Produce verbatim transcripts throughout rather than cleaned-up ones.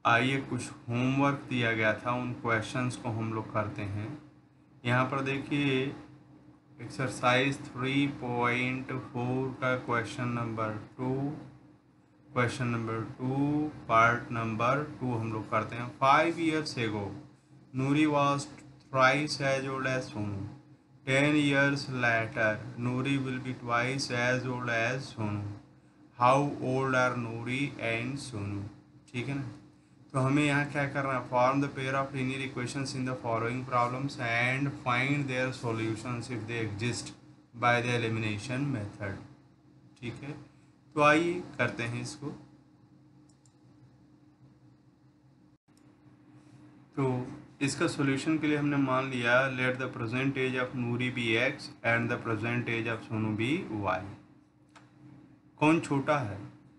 आइए कुछ होमवर्क दिया गया था, उन क्वेश्चंस को हम लोग करते हैं। यहाँ पर देखिए एक्सरसाइज थ्री पॉइंट फोर का question number two question number two part number two हम लोग करते हैं। Five years ago Noori was thrice as old as Sonu. Ten years later Noori will be twice as old as Sonu. How old are Noori and Sonu. ठीक है ना। तो हमें यहाँ क्या करना है, form the pair of linear equations in the following problems and find there solutions if they exist by the elimination method. ठीक है, तो आइए करते हैं इसको। तो इसका सॉल्यूशन के लिए हमने मान लिया let the present age of Noori be x and the present age of Sonu be y. कौन छोटा है?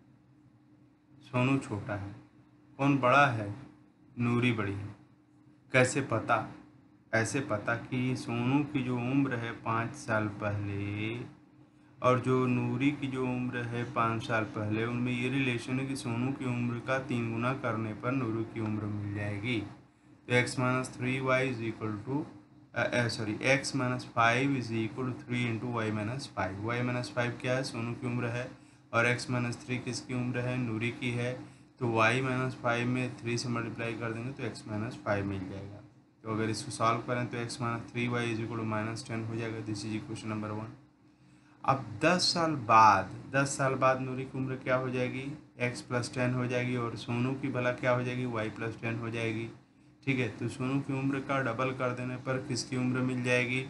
सोनू छोटा है। कौन बड़ा है? नूरी बड़ी है। कैसे पता? ऐसे पता कि सोनू की जो उम्र है पाँच साल पहले और जो नूरी की जो उम्र है पाँच साल पहले, उनमें ये रिलेशन है कि सोनू की उम्र का तीन गुना करने पर नूरी की उम्र मिल जाएगी। तो x minus three y is equal to sorry x minus five is equal to three into y minus five. Y minus five क्या है? सोनू की उम्र है। और एक्स माइनस थ्री किसकी उम्र है? नूरी की है। तो वाई माइनस फाइव में थ्री से मल्टीप्लाई कर देंगे तो एक्स माइनस फाइव मिल जाएगा। तो अगर इसको सॉल्व करें तो x minus three y is equal to minus ten हो जाएगा। This is equation number one. अब दस साल बाद दस साल बाद नूरी की उम्र क्या हो जाएगी? एक्स प्लस टेन हो जाएगी। और सोनू की भला क्या हो जाएगी? वाई प्लस टेन हो जाएगी। ठीक है, तो सोनू की उम्र का डबल कर देने पर किसकी उम्र मिल जाएगी?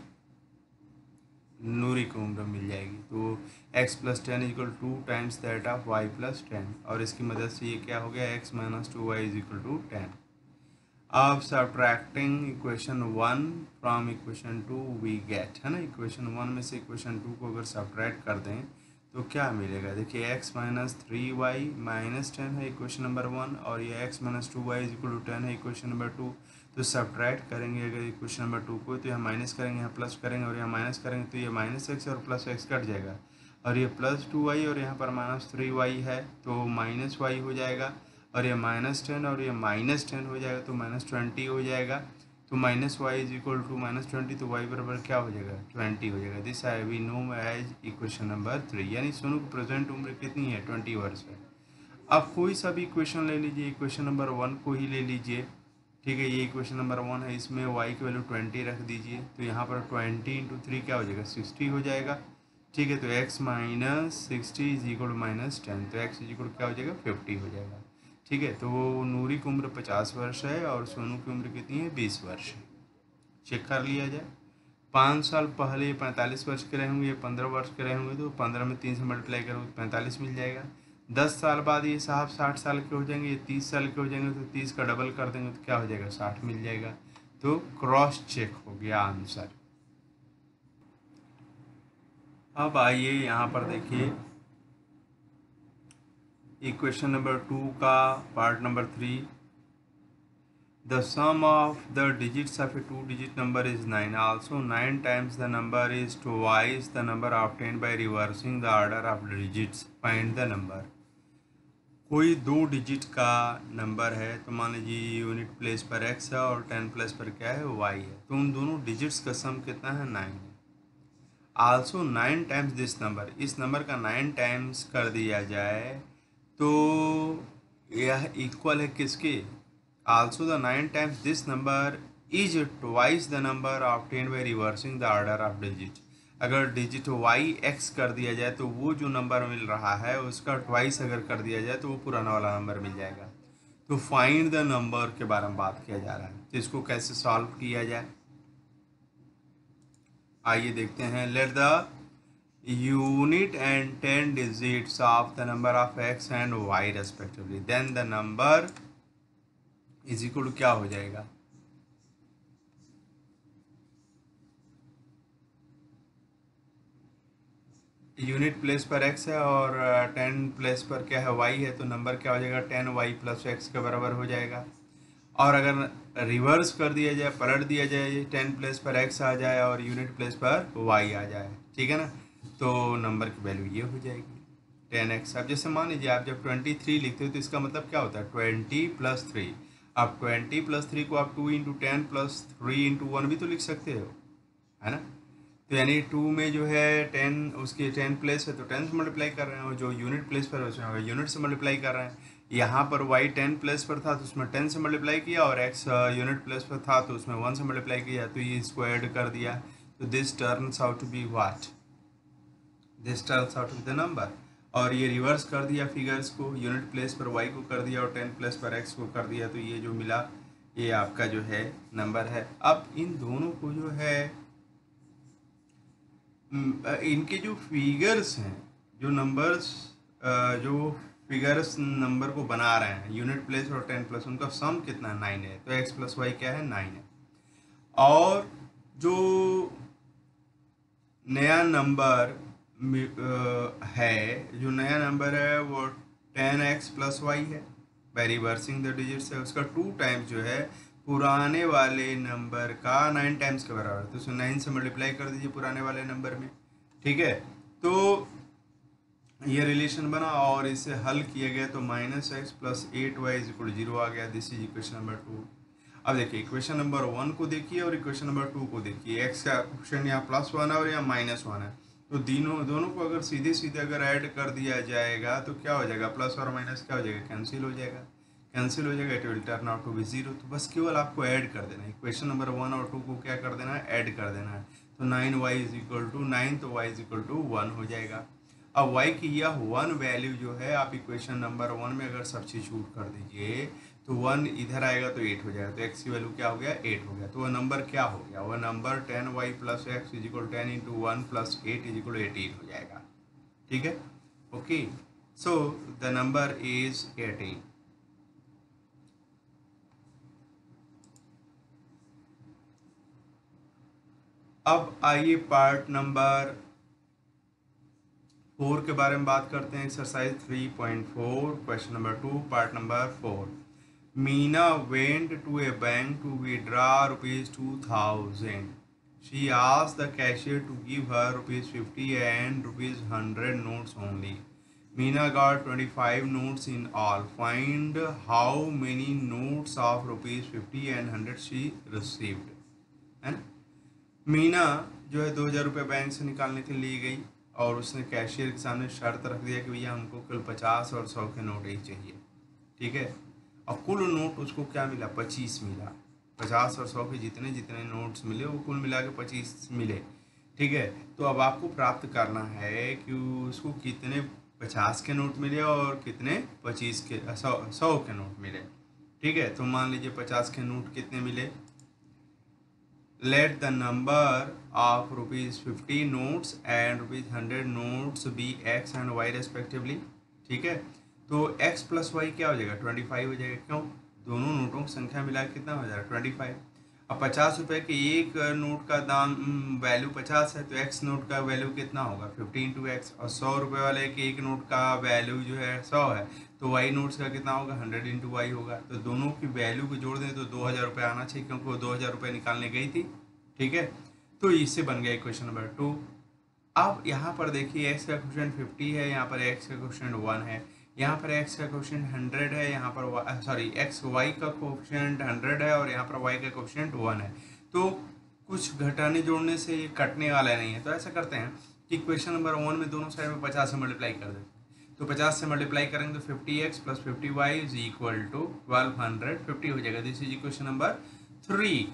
नूरी की उम्र मिल जाएगी। तो x plus ten equal to times that of y plus ten. और इसकी मदद से ये क्या हो गया? x minus two y is equal to ten. अब subtracting equation one from equation two we get, है ना, इक्वेशन वन में से इक्वेशन टू को अगर सब्ट्रैक्ट कर दें तो क्या मिलेगा? देखिए x minus three y minus ten है इक्वेशन नंबर वन, और ये x minus two y is equal to ten है इक्वेशन नंबर टू। तो सब्ट्रैक्ट करेंगे अगर इक्वेशन नंबर टू को, तो यहाँ माइनस करेंगे, यहाँ प्लस करेंगे, और यहाँ माइनस करेंगे तो ये माइनस एक्स और प्लस एक्स कट जाएगा। और ये प्लस टू वाई और यहाँ पर माइनस थ्री वाई है तो माइनस वाई हो जाएगा। और ये माइनस टेन और ये माइनस टेन हो जाएगा तो माइनस ट्वेंटी हो जाएगा। तो minus y is equal to minus twenty, तो वाई बराबर क्या हो जाएगा? ट्वेंटी हो जाएगा। This I we know as equation number three. यानी सोनू की प्रेजेंट उम्र कितनी है? ट्वेंटी वर्ष है। अब कोई सा भी इक्वेशन ले लीजिए, इक्वेशन नंबर वन को ही ले लीजिए। ठीक है, ये इक्वेशन नंबर वन है, इसमें वाई की वैल्यू ट्वेंटी रख दीजिए। तो यहाँ पर ट्वेंटी इंटू थ्री क्या हो जाएगा? सिक्सटी हो जाएगा। ठीक है, तो x minus sixty is equal to minus ten, तो एक्स इज इक्वल क्या हो जाएगा? फिफ्टी हो जाएगा। ठीक है, तो नूरी की उम्र पचास वर्ष है और सोनू की उम्र कितनी है? बीस वर्ष है। चेक कर लिया जाए। पाँच साल पहले ये पैंतालीस वर्ष के रहे होंगे, ये पंद्रह वर्ष के रहे होंगे, तो पंद्रह में तीन से मल्टीप्लाई करोगे तो पैंतालीस मिल जाएगा। दस साल बाद ये साहब साठ साल के हो जाएंगे, ये तीस साल के हो जाएंगे, तो तीस का डबल कर देंगे तो क्या हो जाएगा? साठ मिल जाएगा। तो क्रॉस चेक हो गया आंसर। अब आइए यहाँ पर देखिए इक्वेशन नंबर टू का part number three. The sum of the digits of a two-digit number is nine. Also, nine times the number is twice the number obtained by reversing the order of the digits. Find the number. कोई दो digit का number है, तो मान लीजिए unit place पर x है और टेन प्लेस पर क्या है? y है। तो उन दोनों डिजिट्स का सम कितना है? नाइन है। Also nine times this number, इस नंबर का नाइन टाइम्स कर दिया जाए तो यह इक्वल है किसके? Also the nine times this number is twice the number obtained by reversing the order of digit. अगर डिजिट y x कर दिया जाए तो वो जो नंबर मिल रहा है उसका ट्वाइस अगर कर दिया जाए तो वो पुराना वाला नंबर मिल जाएगा। तो फाइंड द नंबर के बारे में बात किया जा रहा है, तो इसको कैसे सॉल्व किया जाए आइए देखते हैं। Let the unit and ten digits of the number of x and y respectively, then the number is equal to क्या हो जाएगा? यूनिट प्लेस पर x है और टेन प्लेस पर क्या है? y है, तो नंबर क्या हो जाएगा? टेन वाई प्लस एक्स के बराबर हो जाएगा। और अगर रिवर्स कर दिया जाए, पलट दिया जाए, टेन प्लेस पर x आ जाए और यूनिट प्लेस पर y आ जाए, ठीक है ना, तो नंबर की वैल्यू ये हो जाएगी। Ten x. अब जैसे मान लीजिए आप जब ट्वेंटी थ्री लिखते हो तो इसका मतलब क्या होता है ट्वेंटी प्लस थ्री। अब ट्वेंटी प्लस थ्री को आप two into ten plus three into one भी तो लिख सकते हो, है ना। तो यानी टू में जो है टेन उसके टेन प्लेस है तो टेन से मल्टीप्लाई कर रहे हैं, और जो यूनिट प्लेस पर है उसमें यूनिट से मल्टीप्लाई कर रहे हैं। यहाँ पर वाई टेन प्लेस पर था तो उसमें टेन से मल्टीप्लाई किया, और एक्स यूनिट प्लेस पर था तो उसमें वन से मल्टीप्लाई किया, तो ये इसको ऐड कर दिया। तो this turns out to be what, this turns out to be the number. और ये रिवर्स कर दिया फिगर्स को, यूनिट प्लेस पर वाई को कर दिया और टेन प्लेस पर एक्स को कर दिया, तो ये जो मिला ये आपका जो है नंबर है। अब इन दोनों को जो है इनके जो फिगर्स हैं, जो नंबर्स जो फिगर्स नंबर को बना रहे हैं यूनिट प्लेस और टेन प्लस, उनका सम कितना है, नाइन है। तो एक्स प्लस वाई क्या है, नाइन है। और जो नया नंबर है, जो नया नंबर है वो टेन एक्स प्लस वाई है, बाय रिवर्सिंग द डिजिट्स है। उसका टू टाइम्स जो है पुराने वाले नंबर का नाइन टाइम्स के बराबर, तो उसमें नाइन से मल्टीप्लाई कर दीजिए पुराने वाले नंबर में, ठीक है। तो ये रिलेशन बना और इसे हल किया गया तो minus x plus eight y is equal zero आ गया। This is equation number two. अब देखिए इक्वेशन नंबर वन को देखिए और इक्वेशन नंबर टू को देखिए। एक्स का क्वेश्चन यहाँ प्लस वन है और यहाँ माइनस वन है, तो दोनों दोनों को अगर सीधे सीधे अगर ऐड कर दिया जाएगा तो क्या हो जाएगा, प्लस और माइनस क्या हो जाएगा, कैंसिल हो जाएगा, कैंसिल हो जाएगा, it will turn out to be zero. तो बस केवल आपको ऐड कर देना है, इक्वेशन नंबर वन और टू को क्या कर देना है, ऐड कर देना है। तो nine y is equal to nine, तो y is equal to one हो जाएगा। अब y की यह वन वैल्यू जो है आप इक्वेशन नंबर वन में अगर सब्स्टिट्यूट कर दीजिए तो वन इधर आएगा तो एट हो जाएगा, तो x की वैल्यू क्या हो गया, एट हो गया। तो वह नंबर क्या हो गया, वह number ten y plus x is equal ten into one plus eight is equal eighteen हो जाएगा, ठीक है। Okay, so the number is eighteen. अब आइए पार्ट नंबर फोर के बारे में बात करते हैं। Exercise three point four question number two part number four. Meena went to a bank to withdraw rupees two thousand. She asked the cashier to give her rupees fifty and rupees hundred notes only. Meena got twenty five notes in all. Find how many notes of rupees fifty and hundred she received. है ना, मीना जो है दो हज़ार रुपये bank से निकालने के लिए गई और उसने कैशियर के सामने शर्त रख दिया कि भैया हमको कुल पचास और सौ के नोट ही चाहिए, ठीक है। और कुल नोट उसको क्या मिला, पच्चीस मिला। पचास और सौ के जितने जितने नोट्स मिले वो कुल मिला के पच्चीस मिले, ठीक है। तो अब आपको प्राप्त करना है कि उसको कितने पचास के नोट मिले और कितने पच्चीस के सौ सौ के नोट मिले, ठीक है। तो मान लीजिए पचास के नोट कितने मिले, let the number of rupees fifty notes and rupees hundred notes be x and y respectively, ठीक है। तो x प्लस वाई क्या हो जाएगा, ट्वेंटी फाइव हो जाएगा। क्यों, दोनों नोटों की संख्या मिला कितना हो जाएगा, ट्वेंटी फाइव। अब पचास रुपये के एक नोट का दाम वैल्यू पचास है तो x नोट का वैल्यू कितना होगा, फिफ्टी इंटू एक्स। और सौ रुपये वाले के एक नोट का वैल्यू जो है सौ है तो y नोट्स का कितना होगा, हंड्रेड इंटू वाई होगा। तो दोनों की वैल्यू को जोड़ दें तो दो हज़ार रुपये आना चाहिए क्योंकि वो दो हज़ार रुपये निकालने गई थी, ठीक है। तो इससे बन गया इक्वेशन नंबर टू। अब यहाँ पर देखिए x का क्वेश्चन फिफ्टी है, यहाँ पर x का क्वेश्चन वन है, यहाँ पर x का क्वेश्चन हंड्रेड है, यहाँ पर सॉरी x y का क्वेश्चन हंड्रेड है और यहाँ पर y का क्वेश्चन वन है। तो कुछ घटाने जोड़ने से ये कटने वाला नहीं है। तो ऐसा करते हैं कि इक्वेशन नंबर वन में दोनों साइड में पचास से मल्टीप्लाई कर देते हैं। तो पचास से मल्टीप्लाई करेंगे तो fifty x plus fifty y is equal to twelve hundred fifty हो जाएगा। This is equation number three.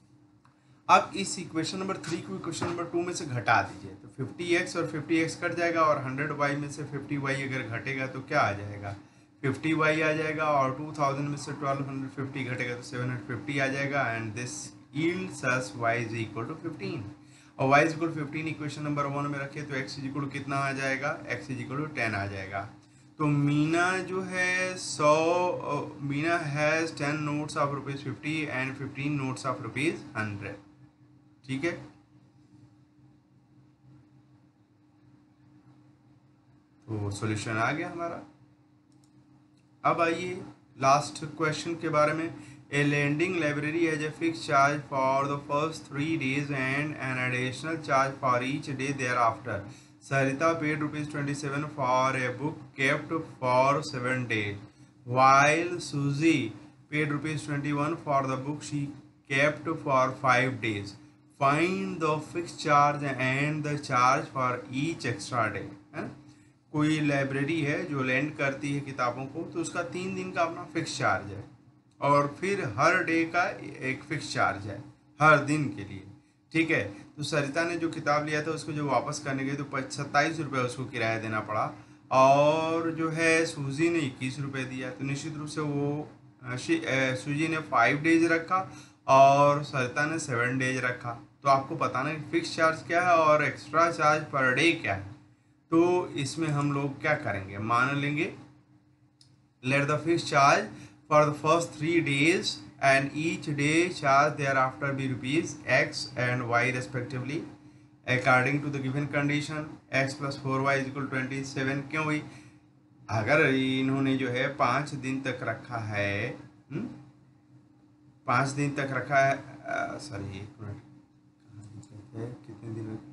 अब इस इक्वेशन नंबर थ्री को इक्वेशन नंबर टू में से घटा दीजिए तो फिफ्टी एक्स और फिफ्टी एक्स कट जाएगा और हंड्रेड वाई में से फिफ्टी वाई अगर घटेगा तो क्या आ जाएगा, फिफ्टी वाई आ जाएगा। और टू थाउजेंड में से ट्वेल्व हंड्रेड फिफ्टी घटेगा तो सेवन हंड्रेड फिफ्टी आ जाएगा। And this yields us y is equal to fifteen. और y is equal fifteen equation number one में रखे तो x इज इक्वल टू कितना आ जाएगा, x is equal to ten आ जाएगा। तो मीना जो है सौ Meena has ten notes of rupees fifty and fifteen notes of rupees hundred, ठीक है। तो सॉल्यूशन आ गया हमारा। अब आइए लास्ट क्वेश्चन के बारे में। A lending library has a fix charge for the first three days and an additional charge for each day thereafter. Sarita paid rupees twenty-seven for a book kept for seven days, while Susie paid rupees twenty-one for the book she kept for five days. Find the fixed charge and the charge for each extra day. है ना? कोई library है जो land करती है किताबों को, तो उसका तीन दिन का अपना फिक्स चार्ज है और फिर हर डे का एक फिक्स चार्ज है हर दिन के लिए। ठीक है, तो सरिता ने जो किताब लिया था उसको जो वापस करने गई तो सत्ताईस रुपये उसको किराया देना पड़ा, और जो है सूजी ने इक्कीस रुपये दिया। तो निश्चित रूप से वो सूजी ने फाइव डेज रखा और सरिता ने सेवन डेज रखा। तो आपको बताना है फिक्स चार्ज क्या है और एक्स्ट्रा चार्ज पर डे क्या है। तो इसमें हम लोग क्या करेंगे, मान लेंगे let the fix charge for the first three days and each day charge thereafter be rupees x and y respectively according to the given condition x plus four y is equal to twenty-seven। क्यों हुई? अगर इन्होंने जो है पाँच दिन तक रखा है, हुँ? पाँच दिन तक रखा है, सॉरी एक मिनट, कितने दिन रखा?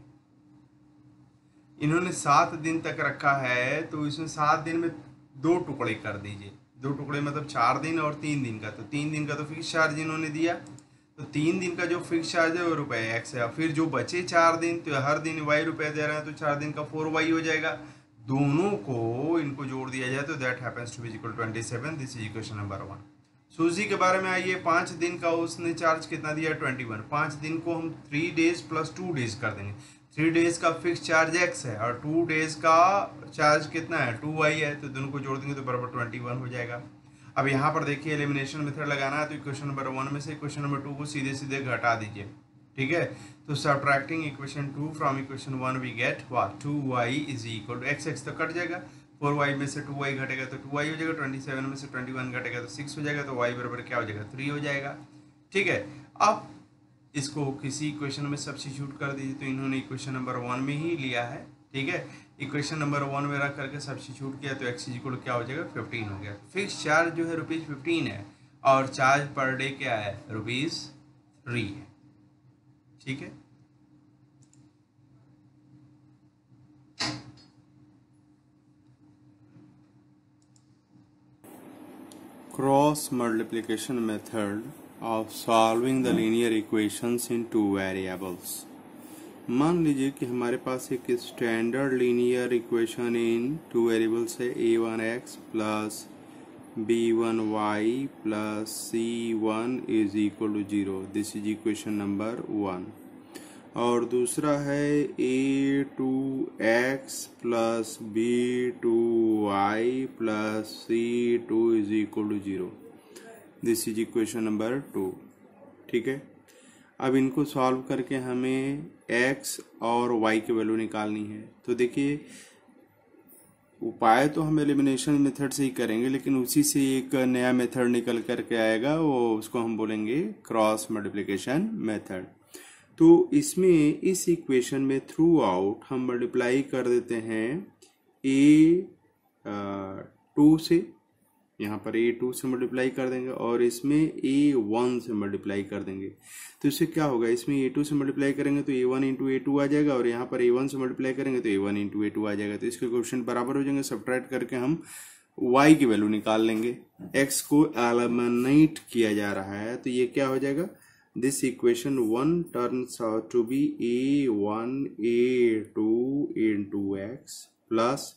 इन्होंने सात दिन तक रखा है, तो इसमें सात दिन में दो टुकड़े कर दीजिए। दो टुकड़े मतलब चार दिन और तीन दिन का। तो तीन दिन का तो फिक्स चार्ज इन्होंने दिया, तो तीन दिन का जो फिक्स चार्ज है वो रुपये एक्स है। फिर जो बचे चार दिन, तो हर दिन वाई रुपये दे रहे हैं, तो चार दिन का फोर वाई हो जाएगा। दोनों को इनको जोड़ दिया जाए तो that happens to be equal twenty seven. This is equation number one. Susy के बारे में आइए, पाँच दिन का उसने चार्ज कितना दिया, ट्वेंटी वन। पाँच दिन को हम three days plus two days कर देंगे। थ्री डेज का फिक्स चार्ज एक्स है और टू डेज का चार्ज कितना है, टू वाई है, तो दोनों को जोड़ देंगे तो बराबर ट्वेंटी वन हो जाएगा। अब यहाँ पर देखिए एलिमिनेशन मेथड लगाना है, तो इक्वेशन नंबर वन में से इक्वेशन नंबर टू को सीधे सीधे घटा दीजिए। ठीक है, तो subtracting equation two from equation one we get what, two y is equal to x x तो कट जाएगा, फोर वाई में से टू वाई घटेगा तो टू वाई हो जाएगा, ट्वेंटी सेवन में से ट्वेंटी वन घटेगा तो सिक्स हो जाएगा, तो वाई बराबर क्या हो जाएगा, थ्री हो जाएगा। ठीक है, अब इसको किसी इक्वेशन में सब्स्टिट्यूट कर दीजिए। तो इन्होंने इक्वेशन नंबर वन में ही लिया है। ठीक है, इक्वेशन नंबर वन में रख करके सब्स्टिट्यूट किया तो एक्स इक्वल क्या हो जाएगा, फिफ्टीन हो गया। फिक्स चार्ज जो है रुपीज़ फिफ्टीन है और चार्ज पर डे क्या है, रुपीज़ थ्री है। ठीक है, cross multiplication method of solving the linear equations in two variables। मान लीजिए कि हमारे पास एक standard linear equation in two variables है, a one x plus B one y plus c one is equal to zero. This is equation number one. और दूसरा है a two x plus B two y plus C two is equal to zero. This is equation number two. ठीक है, अब इनको solve करके हमें x और y की वैल्यू निकालनी है। तो देखिए उपाय तो हम एलिमिनेशन मेथड से ही करेंगे, लेकिन उसी से एक नया मेथड निकल करके आएगा, वो उसको हम बोलेंगे क्रॉस मल्टीप्लिकेशन मेथड। तो इसमें इस इक्वेशन में थ्रू आउट हम मल्टीप्लाई कर देते हैं ए टू से, यहाँ पर ए टू से मल्टीप्लाई कर देंगे और इसमें ए वन से मल्टीप्लाई कर देंगे। तो इससे क्या होगा, इसमें ए टू से मल्टीप्लाई करेंगे तो a one into a two आ जाएगा और यहाँ पर ए वन से मल्टीप्लाई करेंगे तो a one into a two आ जाएगा। तो इसके कोएफिशिएंट बराबर हो जाएंगे। सब्ट्रैक्ट करके हम y की वैल्यू निकाल लेंगे। x को एलिमिनेट किया जा रहा है तो ये क्या हो जाएगा, this equation one turns out to be a one A two into x plus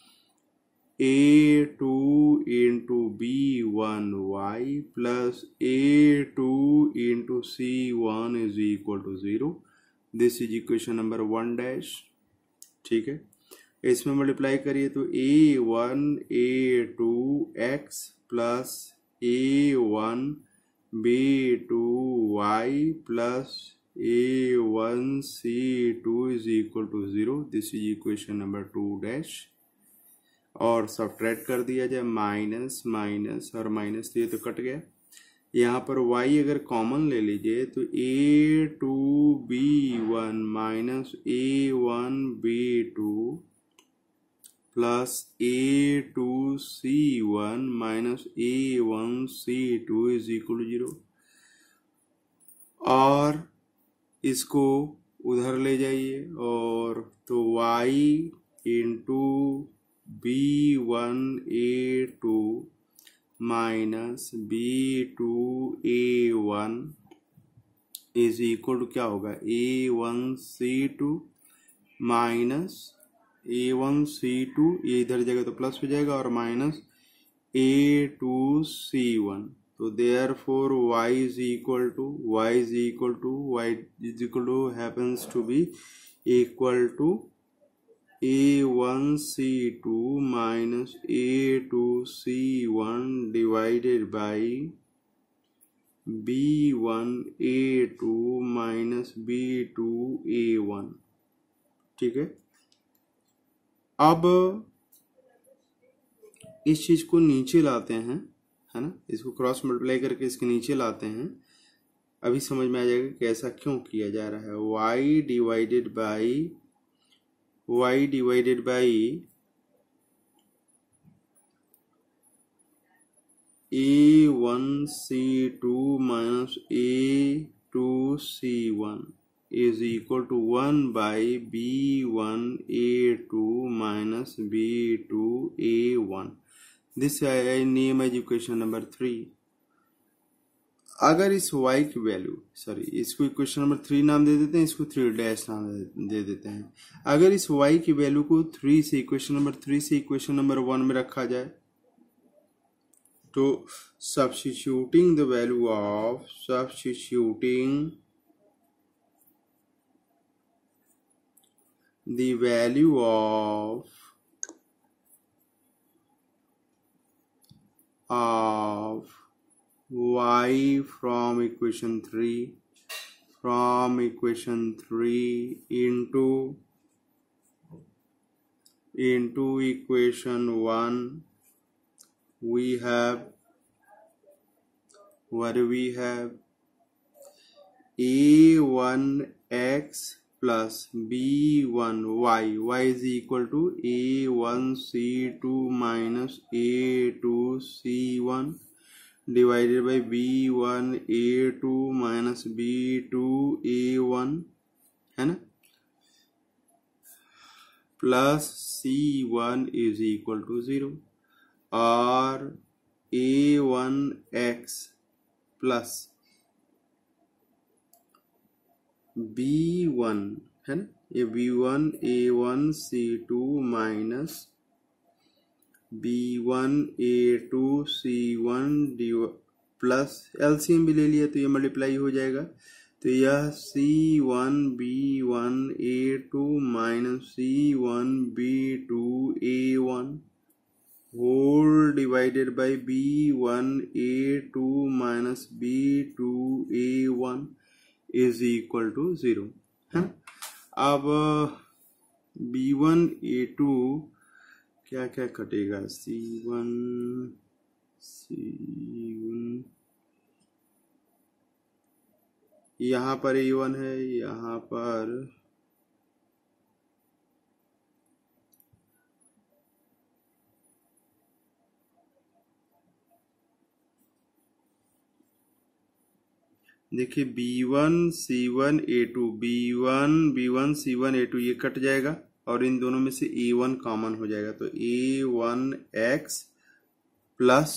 a two into b one y plus a two into c one is equal to zero. This is equation number one dash. ठीक है, इसमें multiply करिए तो a one A two x plus a one B two y plus a one C two is equal to zero. This is equation number to dash. और subtract कर दिया जाए, minus minus और माइनस, तो ये तो कट गया। यहाँ पर y अगर कॉमन ले लीजिए तो a two B one minus A one B two plus a two C one minus A one C two is equal to zero. और इसको उधर ले जाइए, और तो y into b one A two minus B two A one is equal to क्या होगा, a one C two minus A one C two, ये इधर जाएगा तो प्लस हो जाएगा, और minus a two C one. तो therefore y is equal to y is equal to y is equal to happens to be equal to A one C two minus a two C one divided by b one A two minus B two A one. ठीक है, अब इस चीज को नीचे लाते हैं, है ना, इसको क्रॉस मल्टीप्लाई करके इसके नीचे लाते हैं। अभी समझ में आ जाएगा कि ऐसा क्यों किया जा रहा है। y divided by y divided by a one C two minus a two C one is equal to one by b one a two minus b two a one. This I name as equation number three. अगर इस y की value, sorry इसको equation number three नाम दे देते हैं, इसको three dash नाम दे देते हैं। अगर इस y की वैल्यू को थ्री से इक्वेशन नंबर थ्री से इक्वेशन नंबर वन में रखा जाए, तो substituting the value of substituting the value of of y from equation three from equation three into into equation one, we have, what do we have, a one x plus b one y, y is equal to a one c two minus a two c one divided by b one a two minus b two a one, है ना, plus c one is equal to zero, और a one x plus B one, है ना, ये B one a one C two minus B one A two C one d plus LCM भी ले लिया तो ये मल्टीप्लाई हो जाएगा। तो यह c one b one A two minus c one B two A one whole divided by b one A two minus B two A one is equal to zero, है। अब बी वन ए टू क्या क्या कटेगा, सी one c one, यहाँ पर A one है, यहाँ पर देखिए बी वन सी वन ए two, B one b one c one ए टू ये कट जाएगा और इन दोनों में से ए वन कॉमन हो जाएगा। तो a one x plus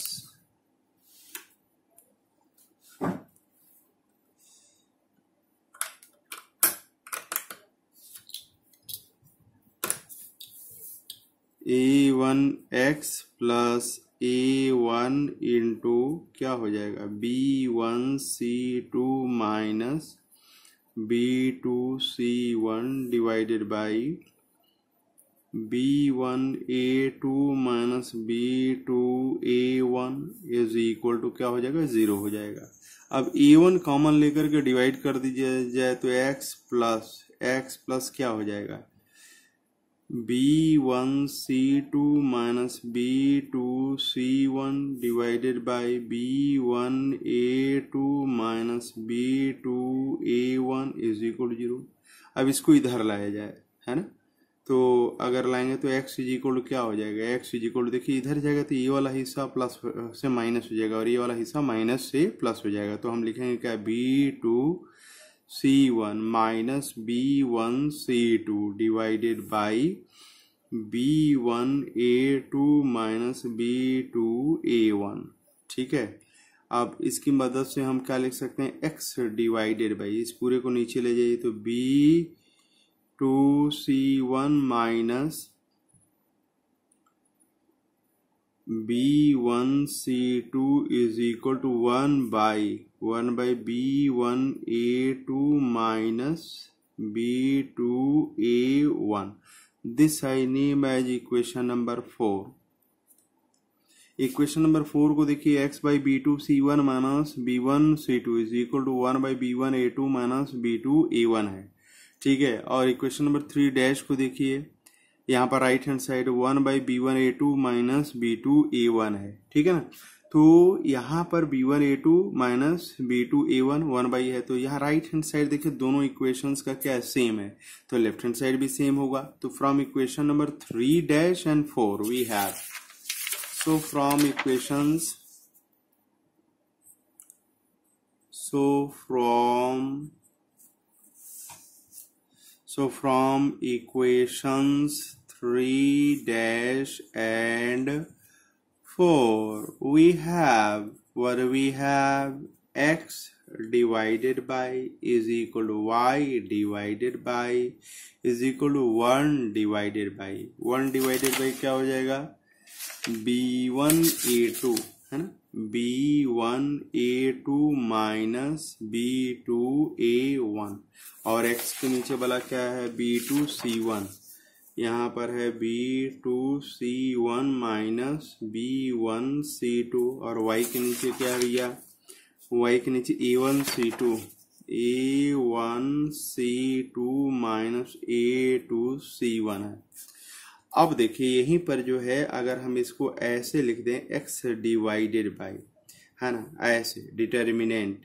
a one x plus a one into क्या हो जाएगा, b one C two minus B two C one divided by b one A two minus B two A one is equal to क्या हो जाएगा, zero हो जाएगा। अब ए one common लेकर के डिवाइड कर दीजिए जाए तो एक्स प्लस एक्स प्लस क्या हो जाएगा, b one C two minus B two C one divided by b one A two minus B two A one is equal to zero. अब इसको इधर लाया जाए, है ना, तो अगर लाएंगे तो x इज इक्वल टू क्या हो जाएगा, x इज इक्वल टू देखिए इधर जाएगा तो ये वाला हिस्सा प्लस से माइनस हो जाएगा और ये वाला हिस्सा माइनस से प्लस हो जाएगा। तो हम लिखेंगे क्या, b two C one minus B one C two divided by b one A two minus B two A one. ठीक है, अब इसकी मदद से हम क्या लिख सकते हैं, एक्स डिवाइडेड बाई, इस पूरे को नीचे ले जाइए तो b two C one minus B one C two is equal to one by one by b one A two minus B two A one. This I name as equation number four. Equation number four को देखिए, x by b two C one minus B one C two is equal to one by b one A two minus B two A one है। ठीक है, और equation number three dash को देखिए, यहाँ पर right hand side one by b one A two minus B two A one है। ठीक है ना, तो यहाँ पर b one A two minus B two A one one by है, तो यहाँ राइट हैंड साइड देखिए दोनों इक्वेशंस का क्या सेम है, तो लेफ्ट हैंड साइड भी सेम होगा। तो from equation number three dash and four we have, so from equations so from so from equations three dash and four we have, what we have, x divided by is equal to y divided by is equal to one divided by one divided by क्या हो जाएगा, b one ए two है ना, b one ए two minus B two ए one, और x के नीचे वाला क्या है, बी टू सी वन, यहाँ पर है बी टू सी वन माइनस बी वन सी टू, और y के नीचे क्या है भैया, y के नीचे a one C two, A one C two minus a two C one है। अब देखिए यहीं पर जो है, अगर हम इसको ऐसे लिख दें, x डिवाइडेड बाई, है ना, ऐसे determinant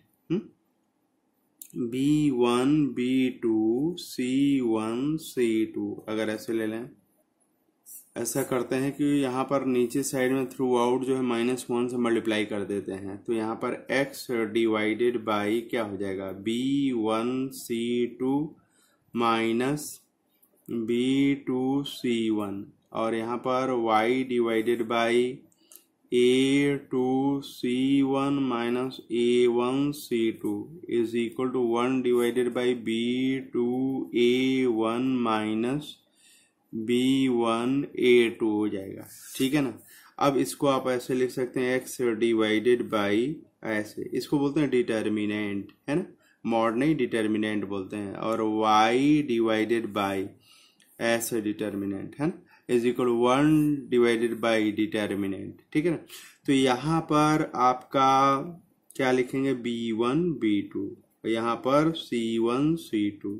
b one B two सी वन सी टू, अगर ऐसे ले लें, ऐसा करते हैं कि यहाँ पर नीचे साइड में थ्रू आउट जो है माइनस वन से मल्टीप्लाई कर देते हैं, तो यहाँ पर x डिवाइडेड बाई क्या हो जाएगा, बी वन सी टू माइनस बी टू सी वन, और यहाँ पर y divided by a two C one minus A one C two is equal to one divided by b two A one minus B one A two हो जाएगा। ठीक है ना, अब इसको आप ऐसे लिख सकते हैं, x डिवाइडेड बाई, ऐसे इसको बोलते हैं डिटर्मिनेंट, है ना, मॉड नहीं डिटर्मिनेंट बोलते हैं, और y डिवाइडेड बाई ऐसे डिटर्मिनेंट है ना, is equal one divided by determinant. ठीक है ना, तो यहाँ पर आपका क्या लिखेंगे, बी वन बी टू, यहाँ पर सी वन सी टू,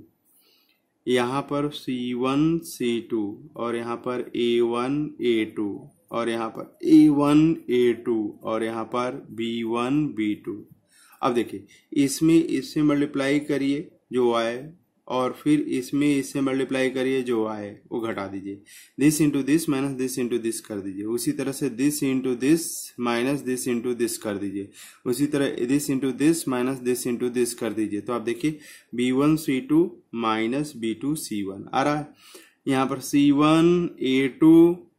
यहाँ पर सी वन सी टू, और यहाँ पर ए वन ए टू, और यहाँ पर ए वन ए टू, और यहाँ पर बी वन बी टू। अब देखिए इसमें इससे मल्टीप्लाई करिए जो आए, और फिर इसमें इससे मल्टीप्लाई करिए जो आए वो घटा दीजिए, this into this minus this into this कर दीजिए, उसी तरह से this into this minus this into this कर दीजिए, उसी तरह this into this minus this into this कर दीजिए। तो आप देखिए बी वन सी टू माइनस बी टू सी वन आ रहा है, यहाँ पर सी वन ए टू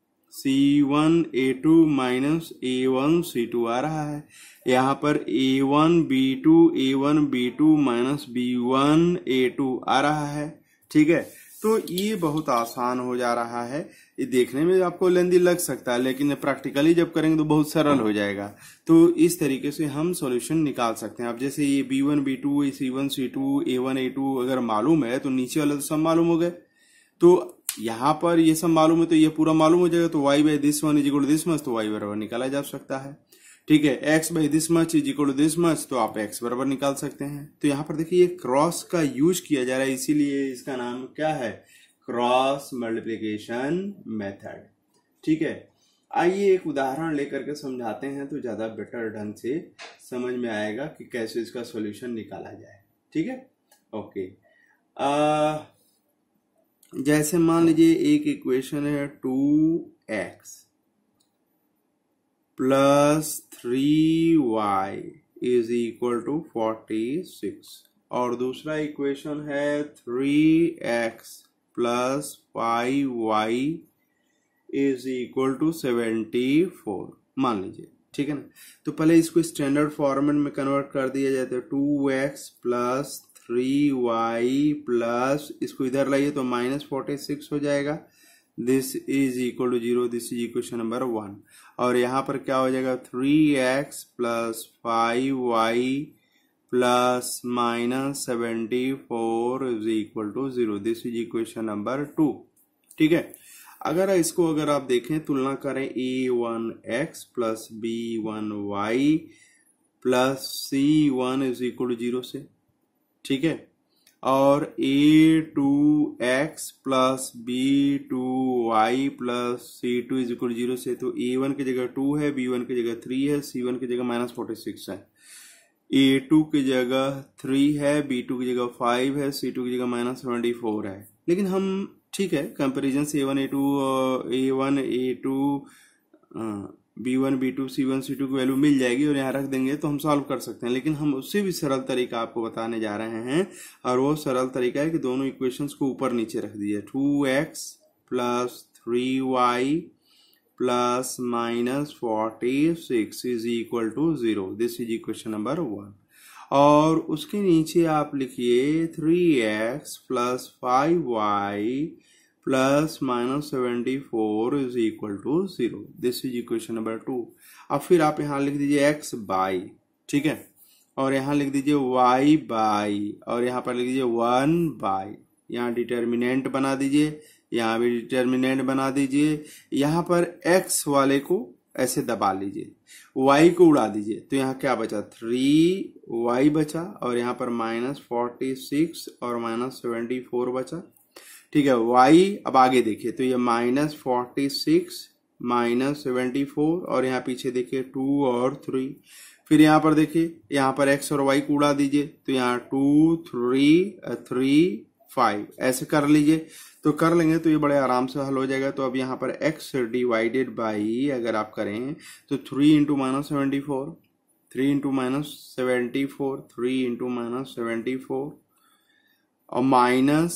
सी वन ए टू माइनस ए वन सी टू आ रहा है, यहाँ पर A one B two A one B two minus B one A two आ रहा है। ठीक है, तो ये बहुत आसान हो जा रहा है, ये देखने में आपको लेंदी लग सकता है, लेकिन प्रैक्टिकली जब करेंगे तो बहुत सरल हो जाएगा। तो इस तरीके से हम सॉल्यूशन निकाल सकते हैं। अब जैसे ये बी वन बी टू सी वन सी टू ए वन ए टू अगर मालूम है तो नीचे वाले तो सब मालूम हो गए, तो यहाँ पर ये सब मालूम है तो ये पूरा मालूम हो जाएगा, तो y by this one is equal to this much, तो y बराबर निकाला जा सकता है। ठीक है, x by this much is equal to this much, तो आप x बराबर निकाल सकते हैं। तो यहाँ पर देखिए ये क्रॉस का यूज किया जा रहा है, इसीलिए इसका नाम क्या है, क्रॉस मल्टीप्लिकेशन मेथड। ठीक है, आइए एक उदाहरण लेकर के समझाते हैं तो ज्यादा बेटर ढंग से समझ में आएगा कि कैसे इसका सॉल्यूशन निकाला जाए। ठीक है, ओके। आ, जैसे मान लीजिए एक इक्वेशन है two x plus three y is equal to forty six, और दूसरा इक्वेशन है three x plus five y is equal to seventy four मान लीजिए, ठीक है ना। तो पहले इसको स्टैंडर्ड फॉर्मेट में कन्वर्ट कर दिया जाए तो two x plus three y plus इसको इधर लाइए तो माइनस फोर्टी सिक्स हो जाएगा। This is equal to zero, this is equation number one. और यहाँ पर क्या हो जाएगा, three x plus five y plus minus seventy four is equal to zero, this is equation number two, ठीक है। अगर इसको अगर आप देखें तुलना करें A one x plus B one y plus c one is equal to zero से, ठीक है। और A two x plus B two y plus C two is equal to zero से, तो ए वन की जगह टू है, B one की जगह थ्री है, सी वन की जगह माइनस फोर्टी सिक्स है। ए टू की जगह थ्री है, बी टू की जगह फाइव है, सी टू की जगह माइनस सेवेंटी फोर है। लेकिन हम ठीक है कंपेरिजन से A one A two A one A two B one B two C one C two की वैल्यू मिल जाएगी और यहाँ रख देंगे तो हम सॉल्व कर सकते हैं। लेकिन हम उससे भी सरल तरीका आपको बताने जा रहे हैं और वो सरल तरीका है कि दोनों इक्वेशंस को ऊपर नीचे रख दीजिए। Two x plus three y plus minus forty six is equal to zero, this is equation number one. और उसके नीचे आप लिखिए three x plus five y plus minus seventy four is equal to zero, this is equation number two. अब फिर आप यहाँ लिख दीजिए एक्स बाई, ठीक है, और यहाँ लिख दीजिए वाई बाई, और यहाँ पर लिख दीजिए वन बाई। यहाँ डिटर्मिनेंट बना दीजिए, यहाँ भी डिटर्मिनेंट बना दीजिए। यहाँ पर एक्स वाले को ऐसे दबा लीजिए, y को उड़ा दीजिए, तो यहाँ क्या बचा, थ्री वाई बचा, और यहाँ पर माइनस फोर्टी सिक्स और माइनस सेवेंटी फोर बचा, ठीक है। y अब आगे देखिए तो ये minus forty six minus seventy four और यहाँ पीछे देखिए टू और थ्री। फिर यहाँ पर देखिए यहाँ पर x और y को उड़ा दीजिए, तो यहाँ टू थ्री थ्री फाइव ऐसे कर लीजिए, तो कर लेंगे तो ये बड़े आराम से हल हो जाएगा। तो अब यहाँ पर x डिवाइडेड बाई अगर आप करें तो three into minus seventy four, three into minus seventy four, three into minus seventy four और माइनस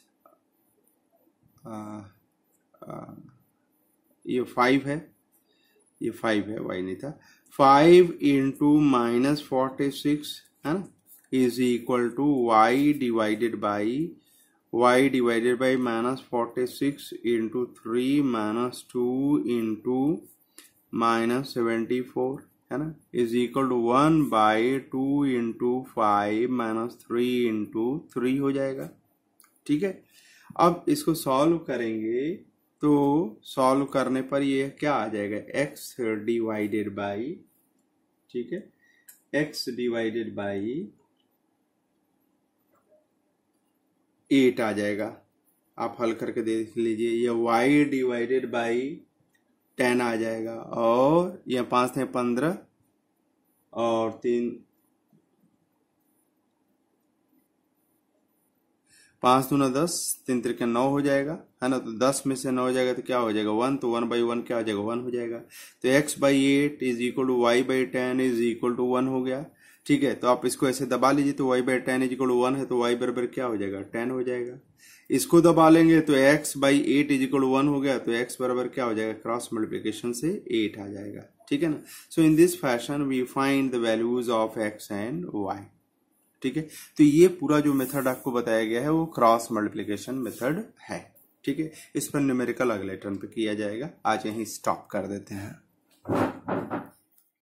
ये फाइव है, ये फाइव है, y नहीं था, five into minus forty six है ना, is equal to y divided by y divided by minus forty six into three minus two into minus seventy four है ना, is equal to one by two into five minus three into three हो जाएगा, ठीक है। अब इसको solve करेंगे तो सॉल्व करने पर ये क्या आ जाएगा, x डिवाइडेड बाई, ठीक है, x डिवाइडेड बाई एट आ जाएगा। आप हल करके देख लीजिए, ये y डिवाइडेड बाई टेन आ जाएगा, और ये पांच थे पंद्रह और तीन पांच दूना दस, तीन त्रिके नौ हो जाएगा है ना। तो दस में से नौ हो जाएगा तो क्या हो जाएगा, वन, तो वन बाई वन क्या हो जाएगा, वन हो जाएगा। तो x by eight is equal to y by ten is equal to one हो गया, ठीक है। तो आप इसको ऐसे दबा लीजिए, तो y by ten is equal to one है, तो y बराबर क्या हो जाएगा, टेन हो जाएगा। इसको दबा लेंगे तो x by eight is equal to one हो गया, तो x बराबर क्या हो जाएगा, क्रॉस मल्टीप्लिकेशन से एट आ जाएगा, ठीक है ना। So in this fashion we find the values of x and y, ठीक है। तो ये पूरा जो मेथड आपको बताया गया है वो क्रॉस मल्टीप्लिकेशन मेथड है, ठीक है। इस पर न्यूमेरिकल अगले टर्न पे किया जाएगा। आज यहीं स्टॉप कर देते हैं।